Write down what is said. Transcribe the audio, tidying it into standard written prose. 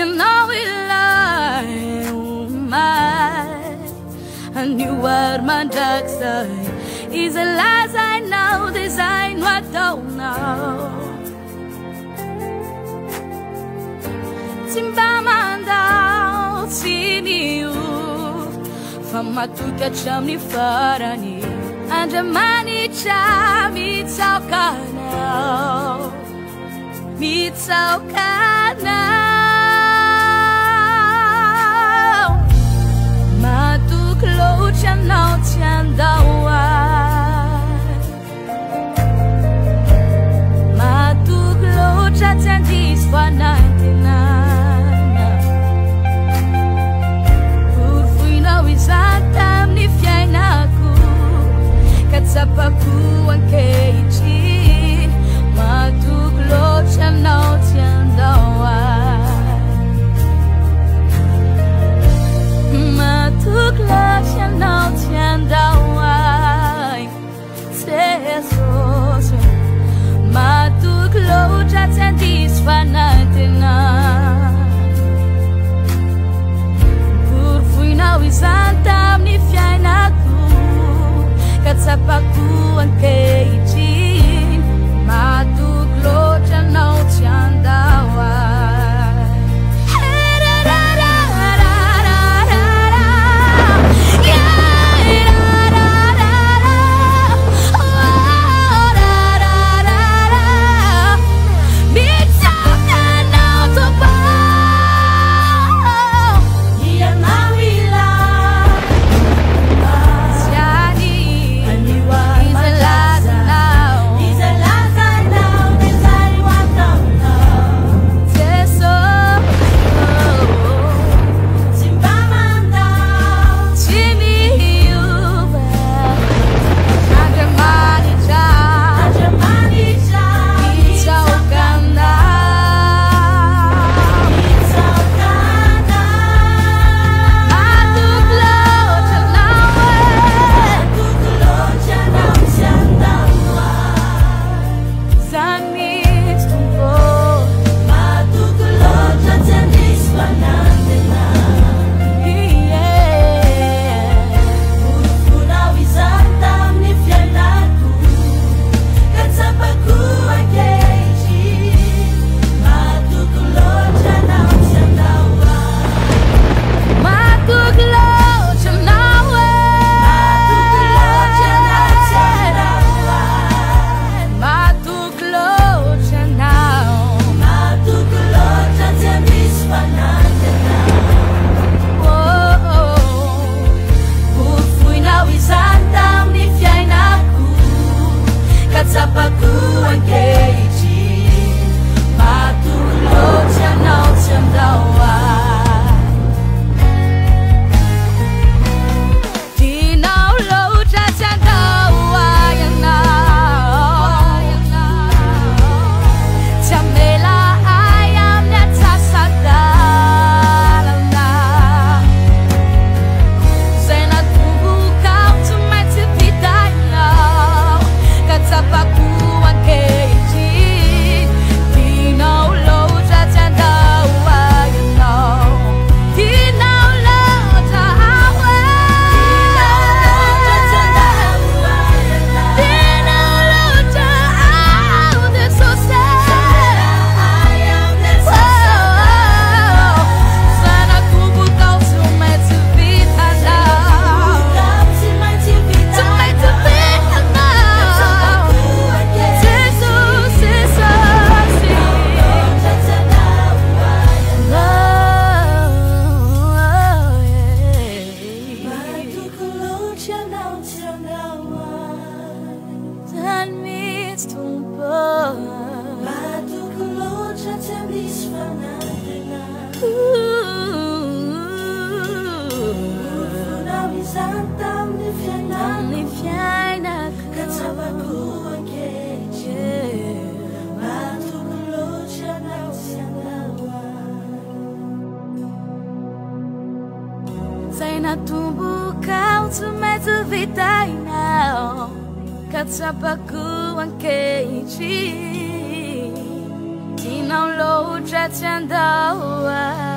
know we lie, oh my. I knew what my dark side is, the lies I know, design what I don't know. Timbamanda, timiu, fama tuka chamni farani, andamani chami tsaukana, mi tsaukana. Now Tiandawa Matuglo Chatandis for 99 Urfuina Wizatam Nifyainaku Katsapaku and Keiji Matuglo Chanao Tiandawa Matuglo Chanao Tiandawai Sesos Matuglo Jatandis Fanatina Kurfuina Wisantam Nifyainaku Katsapaku and Keiji Matuglo Chanao Tiandawai Tumbuka utumetu vitai now Katsapaku and Keiji Tina lo Jatsandawa